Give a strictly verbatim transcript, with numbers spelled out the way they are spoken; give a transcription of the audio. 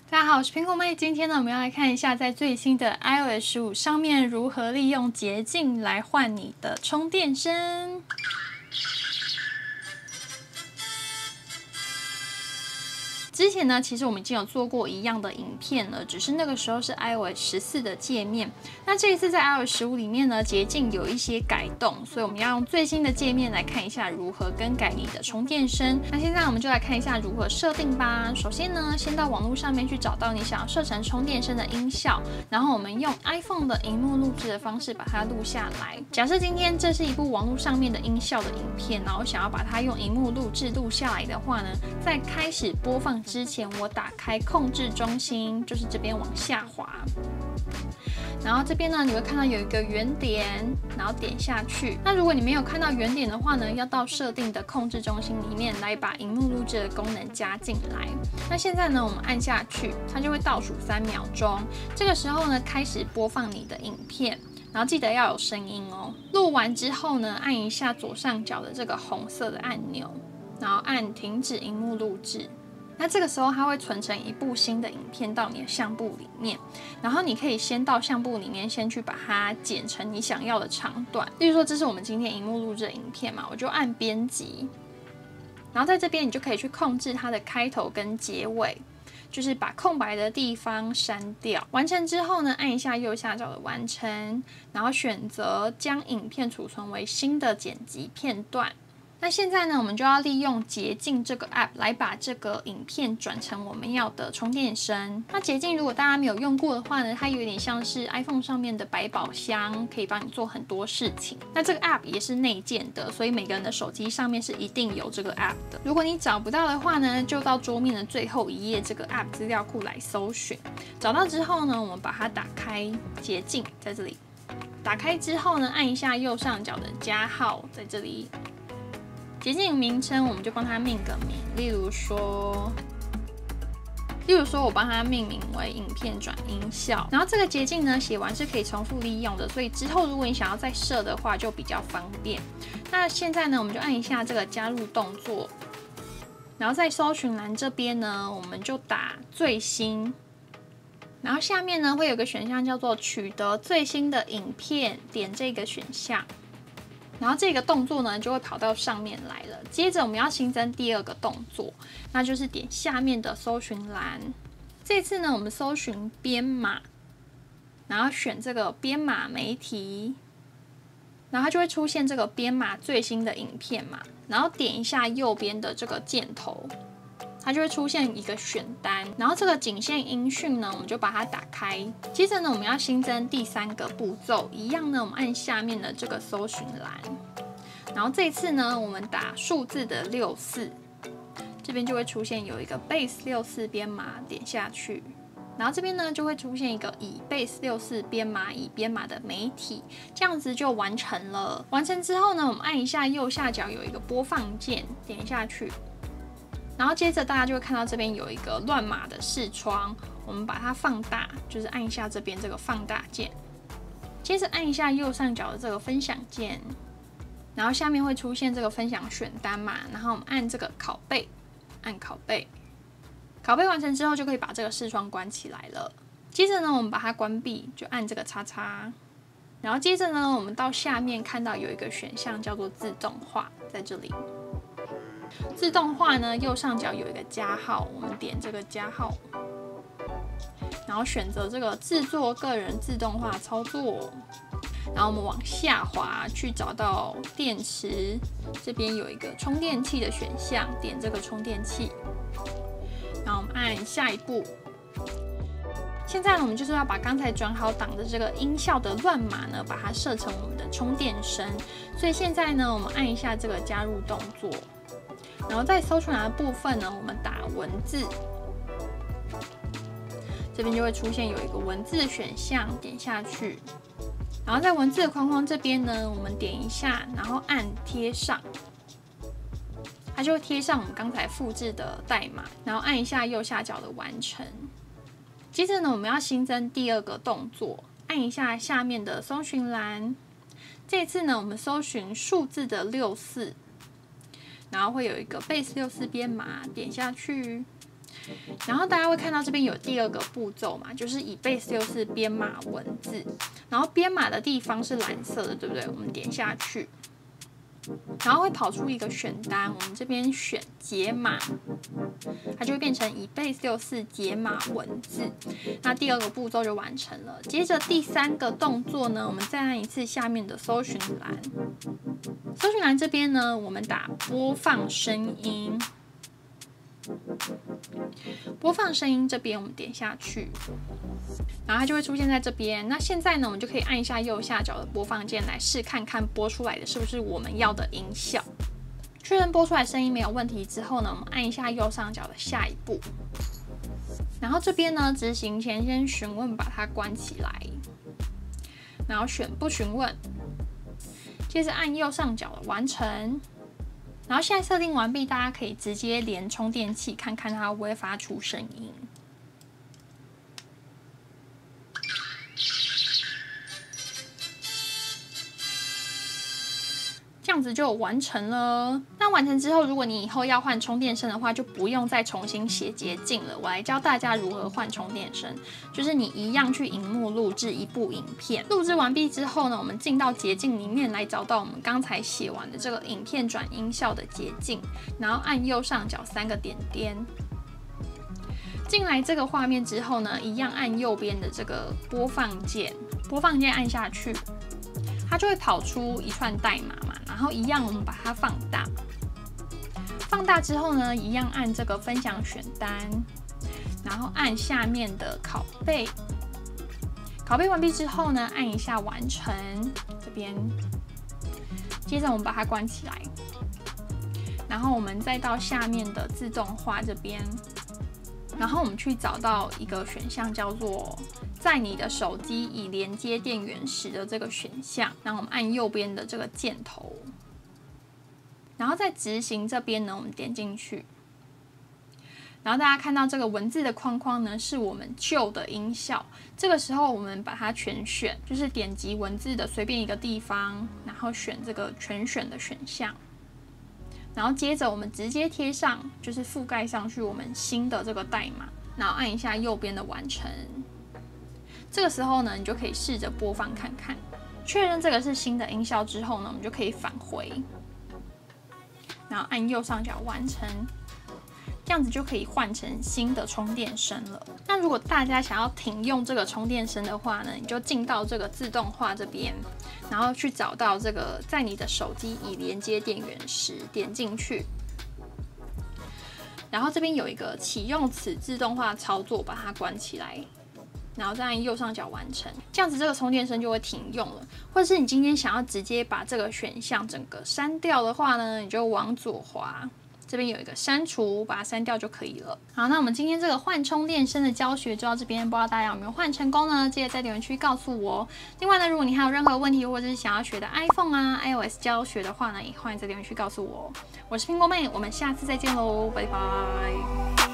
大家好，我是苹果妹。今天呢，我们要来看一下在最新的 i O S 十五上面如何利用捷径来换你的充电声。之前呢，其实我们已经有做过一样的影片了，只是那个时候是 i O S 十四的界面。那这一次在 i O S 十五里面呢，捷径有一些改动，所以我们要用最新的界面来看一下如何更改你的充电声。那现在我们就来看一下如何设定吧。首先呢，先到网络上面去找到你想要设成充电声的音效，然后我们用 iPhone 的荧幕录制的方式把它录下来。假设今天这是一部网络上面的音效的影片，然后想要把它用荧幕录制录下来的话呢，在开始播放之前，我打开控制中心，就是这边往下滑，然后这边呢，你会看到有一个圆点，然后点下去。那如果你没有看到圆点的话呢，要到设定的控制中心里面来把荧幕录制的功能加进来。那现在呢，我们按下去，它就会倒数三秒钟。这个时候呢，开始播放你的影片。然后记得要有声音哦。录完之后呢，按一下左上角的这个红色的按钮，然后按停止荧幕录制。那这个时候它会存成一部新的影片到你的相簿里面，然后你可以先到相簿里面先去把它剪成你想要的长短。例如说，这是我们今天荧幕录制的影片嘛，我就按编辑，然后在这边你就可以去控制它的开头跟结尾，就是把空白的地方删掉。完成之后呢，按一下右下角的完成，然后选择将影片储存为新的剪辑片段。那现在呢，我们就要利用捷径这个 app 来把这个影片转成我们要的充电声。那捷径如果大家没有用过的话呢，它有点像是 iPhone 上面的百宝箱，可以帮你做很多事情。那这个 app 也是内建的，所以每个人的手机上面是一定有这个 app 的。如果你找不到的话呢，就到桌面的最后一页这个 app 资料库来搜寻。找到之后呢，我们把它打开，捷径在这里。打开之后呢，按一下右上角的加号，在这里。捷径名称我们就帮它命个名，例如说，例如说我帮它命名为影片转音效。然后这个捷径呢，写完是可以重复利用的，所以之后如果你想要再设的话，就比较方便。那现在呢，我们就按一下这个加入动作，然后在搜寻栏这边呢，我们就打最新，然后下面呢会有个选项叫做取得最新的影片，点这个选项。然后这个动作呢就会跑到上面来了。接着我们要新增第二个动作，那就是点下面的搜寻栏。这次呢，我们搜寻编码，然后选这个编码媒体，然后它就会出现这个编码最新的影片嘛。然后点一下右边的这个箭头，它就会出现一个选单，然后这个仅限音讯呢，我们就把它打开。接着呢，我们要新增第三个步骤，一样呢，我们按下面的这个搜寻栏，然后这次呢，我们打数字的六四，这边就会出现有一个 base 六四编码，点下去，然后这边呢就会出现一个以 base 六四编码以编码的媒体，这样子就完成了。完成之后呢，我们按一下右下角有一个播放键，点下去。然后接着大家就会看到这边有一个乱码的视窗，我们把它放大，就是按一下这边这个放大键，接着按一下右上角的这个分享键，然后下面会出现这个分享选单嘛，然后我们按这个拷贝，按拷贝，拷贝完成之后就可以把这个视窗关起来了。接着呢，我们把它关闭，就按这个叉叉，然后接着呢，我们到下面看到有一个选项叫做自动化，在这里。自动化呢，右上角有一个加号，我们点这个加号，然后选择这个制作个人自动化操作，然后我们往下滑去找到电池，这边有一个充电器的选项，点这个充电器，然后我们按下一步。现在呢，我们就是要把刚才转好档的这个音效的乱码呢，把它设成我们的充电声。所以现在呢，我们按一下这个加入动作。然后在搜寻栏的部分呢，我们打文字，这边就会出现有一个文字选项，点下去，然后在文字的框框这边呢，我们点一下，然后按贴上，它就会贴上我们刚才复制的代码，然后按一下右下角的完成。接着呢，我们要新增第二个动作，按一下下面的搜寻栏，这次呢，我们搜寻数字的六四。然后会有一个 base 六四编码，点下去， 然后大家会看到这边有第二个步骤嘛，就是以 base 六四编码文字，然后编码的地方是蓝色的，对不对？我们点下去，然后会跑出一个选单，我们这边选解码，它就会变成以 base 六四解码文字。那第二个步骤就完成了。接着第三个动作呢，我们再按一次下面的搜寻栏，搜寻栏这边呢，我们打播放声音。播放声音这边我们点下去，然后它就会出现在这边。那现在呢，我们就可以按一下右下角的播放键来试看看播出来的是不是我们要的音效。确认播出来声音没有问题之后呢，我们按一下右上角的下一步。然后这边呢，执行前先询问把它关起来，然后选不询问，接着按右上角的完成。然后现在设定完毕，大家可以直接连充电器，看看它会不会发出声音。这样子就完成了。那完成之后，如果你以后要换充电声的话，就不用再重新写捷径了。我来教大家如何换充电声，就是你一样去荧幕录制一部影片，录制完毕之后呢，我们进到捷径里面来找到我们刚才写完的这个影片转音效的捷径，然后按右上角三个点点。进来这个画面之后呢，一样按右边的这个播放键，播放键按下去。它就会跑出一串代码嘛，然后一样我们把它放大，放大之后呢，一样按这个分享选单，然后按下面的拷贝，拷贝完毕之后呢，按一下完成这边，接着我们把它关起来，然后我们再到下面的自动化这边，然后我们去找到一个选项叫做在你的手机已连接电源时的这个选项，然后我们按右边的这个箭头，然后在执行这边呢，我们点进去，然后大家看到这个文字的框框呢，是我们旧的音效。这个时候我们把它全选，就是点击文字的随便一个地方，然后选这个全选的选项，然后接着我们直接贴上，就是覆盖上去我们新的这个代码，然后按一下右边的完成。这个时候呢，你就可以试着播放看看，确认这个是新的音效之后呢，我们就可以返回，然后按右上角完成，这样子就可以换成新的充电声了。那如果大家想要停用这个充电声的话呢，你就进到这个自动化这边，然后去找到这个在你的手机已连接电源时，点进去。然后这边有一个启用此自动化操作，把它关起来。然后再按右上角完成，这样子这个充电声就会停用了。或者是你今天想要直接把这个选项整个删掉的话呢，你就往左滑，这边有一个删除，把它删掉就可以了。好，那我们今天这个换充电声的教学就到这边，不知道大家有没有换成功呢？记得在留言区告诉我。另外呢，如果你还有任何问题或者是想要学的 iPhone 啊、iOS 教学的话呢，也欢迎在留言区告诉我。我是苹果妹，我们下次再见喽，拜拜。